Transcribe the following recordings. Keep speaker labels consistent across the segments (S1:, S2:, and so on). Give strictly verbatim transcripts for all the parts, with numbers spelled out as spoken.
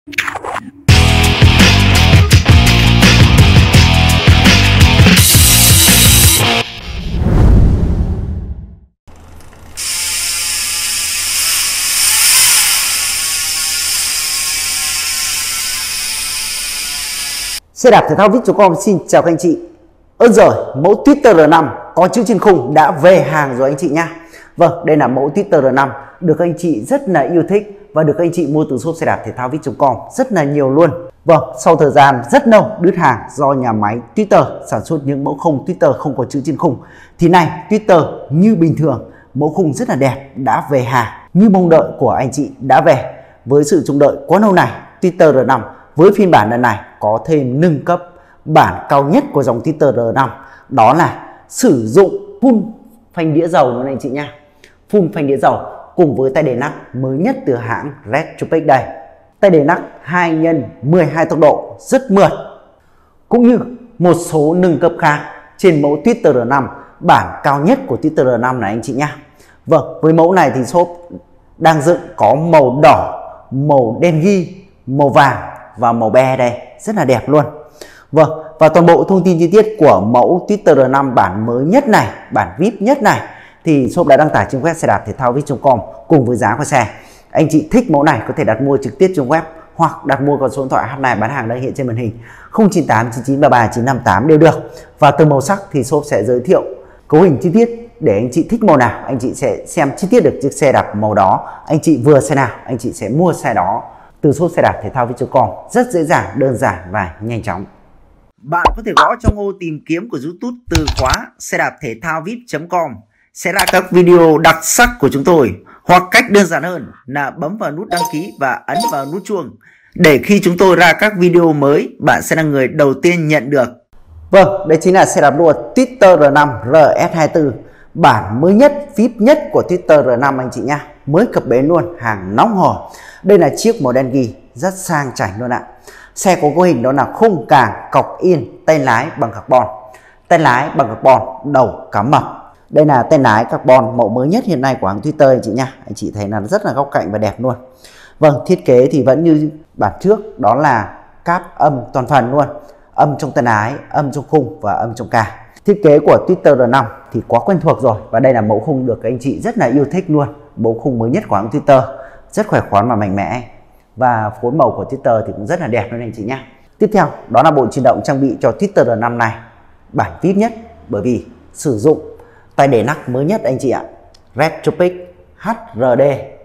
S1: Xe đạp thể thao vip chấm com xin chào các anh chị. Ơn rồi, mẫu Twister R năm có chữ trên khung đã về hàng rồi anh chị nhá. Vâng, đây là mẫu Twister R năm được anh chị rất là yêu thích và được anh chị mua từ shop xe đạp thể thao vip chấm com rất là nhiều luôn. Vâng, sau thời gian rất lâu đứt hàng do nhà máy Twitter sản xuất những mẫu khung Twitter không có chữ trên khung, thì này Twitter như bình thường, mẫu khung rất là đẹp đã về hàng như mong đợi của anh chị đã về. Với sự trông đợi quá lâu này, Twitter R năm với phiên bản lần này có thêm nâng cấp bản cao nhất của dòng Twitter R năm, đó là sử dụng full phanh đĩa dầu luôn anh chị nha. Full phanh đĩa dầu cùng với tay đề nắc mới nhất từ hãng Retrospect đây. Tay đề nắc hai nhân mười hai tốc độ rất mượt, cũng như một số nâng cấp khác trên mẫu Twitter R năm bản cao nhất của Twitter R năm này anh chị nha. Vâng, với mẫu này thì shop đang dựng có màu đỏ, màu đen ghi, màu vàng và màu be đây, rất là đẹp luôn. Vâng, và toàn bộ thông tin chi tiết của mẫu Twitter R năm bản mới nhất này, bản vip nhất này thì shop đã đăng tải trên web xe đạp thể thao vip chấm com cùng với giá của xe. Anh chị thích mẫu này có thể đặt mua trực tiếp trên web hoặc đặt mua qua số điện thoại hotline bán hàng đang hiện trên màn hình không chín tám chín chín ba ba chín năm tám đều được. Và từ màu sắc thì shop sẽ giới thiệu cấu hình chi tiết để anh chị thích màu nào anh chị sẽ xem chi tiết được chiếc xe đạp màu đó. Anh chị vừa xe nào anh chị sẽ mua xe đó từ shop xe đạp thể thao vip chấm com, rất dễ dàng, đơn giản và nhanh chóng. Bạn có thể gõ trong ô tìm kiếm của YouTube từ khóa xe đạp thể thao vip chấm com sẽ ra các video đặc sắc của chúng tôi, hoặc cách đơn giản hơn là bấm vào nút đăng ký và ấn vào nút chuông để khi chúng tôi ra các video mới bạn sẽ là người đầu tiên nhận được. Vâng, đây chính là xe đạp đua Twitter R năm R S hai mươi tư bản mới nhất, vip nhất của Twitter R năm anh chị nha, mới cập bến luôn, hàng nóng hổi. Đây là chiếc màu đen ghi rất sang chảnh luôn ạ. Xe có cấu hình đó là khung càng cọc yên, tay lái bằng carbon, tay lái bằng carbon, đầu cá mập. Đây là tay lái carbon mẫu mới nhất hiện nay của hãng Twitter anh chị nha. Anh chị thấy là rất là góc cạnh và đẹp luôn. Vâng, thiết kế thì vẫn như bản trước, đó là cáp âm toàn phần luôn, âm trong tay lái, âm trong khung và âm trong càng. Thiết kế của Twitter R năm thì quá quen thuộc rồi, và đây là mẫu khung được anh chị rất là yêu thích luôn. Mẫu khung mới nhất của hãng Twitter rất khỏe khoắn và mạnh mẽ, và phối màu của Twitter thì cũng rất là đẹp luôn anh chị nhé. Tiếp theo đó là bộ chuyển động trang bị cho Twitter R năm này, bản vip nhất, bởi vì sử dụng tay đề nắc mới nhất anh chị ạ, Retrospect H R D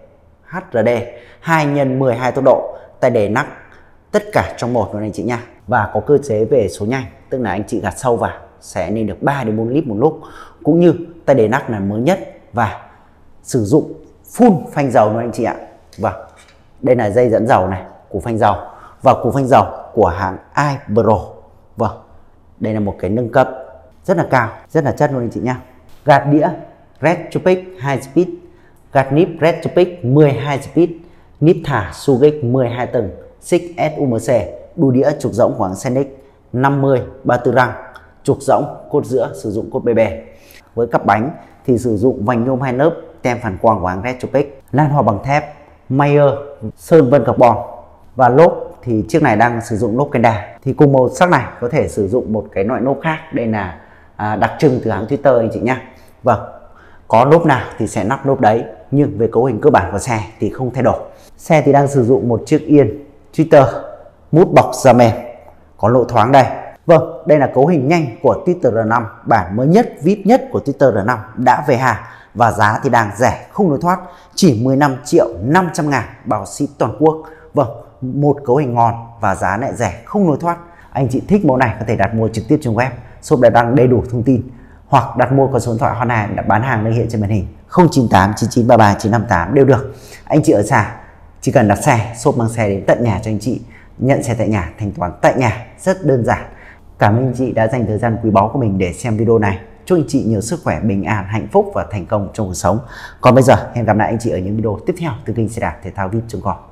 S1: H R D hai nhân mười hai tốc độ, tay đề nắc tất cả trong một luôn anh chị nha. Và có cơ chế về số nhanh, tức là anh chị gạt sâu vào sẽ lên được ba đến bốn lít một lúc, cũng như tay đề nắc là mới nhất và sử dụng full phanh dầu luôn anh chị ạ. Vâng, đây là dây dẫn dầu này, củ phanh dầu và củ phanh dầu của hãng iPro. Vâng, đây là một cái nâng cấp rất là cao, rất là chất luôn anh chị nhá. Gạt đĩa Retrospect hai speed, gạt níp Retrospect mười hai speed, níp thả Sugex mười hai tầng, xích S U M C, đu đĩa trục rỗng của hãng Scenic năm mươi ba mươi tư răng, trục rỗng cốt giữa sử dụng cốt bê bê. Với cặp bánh thì sử dụng vành nhôm hai lớp, tem phản quang của hãng Retrospect, lan hoa bằng thép Mayer sơn vân carbon, và lốp thì chiếc này đang sử dụng lốp Kenda. Thì cùng màu sắc này có thể sử dụng một cái loại lốp khác, đây là à, đặc trưng từ hãng Twitter anh chị nhá. Vâng, có lốp nào thì sẽ nắp lốp đấy, nhưng về cấu hình cơ bản của xe thì không thay đổi. Xe thì đang sử dụng một chiếc yên Twitter mút bọc da mềm, có lỗ thoáng đây. Vâng, đây là cấu hình nhanh của Twitter R năm bản mới nhất, vip nhất của Twitter R năm đã về hàng, và giá thì đang rẻ không lối thoát, chỉ mười lăm triệu năm trăm ngàn bao ship toàn quốc. Vâng, một cấu hình ngon và giá lại rẻ không lối thoát. Anh chị thích mẫu này có thể đặt mua trực tiếp trên web, shop đã đăng đầy đủ thông tin, hoặc đặt mua qua số điện thoại hotline đã bán hàng đang hiện trên màn hình không chín tám chín chín ba ba chín năm tám đều được. Anh chị ở xa chỉ cần đặt xe, shop mang xe đến tận nhà cho anh chị, nhận xe tại nhà, thanh toán tại nhà, rất đơn giản. Cảm ơn anh chị đã dành thời gian quý báu của mình để xem video này. Chúc anh chị nhiều sức khỏe, bình an, hạnh phúc và thành công trong cuộc sống. Còn bây giờ hẹn gặp lại anh chị ở những video tiếp theo từ kênh xe đạp thể thao vip chấm com.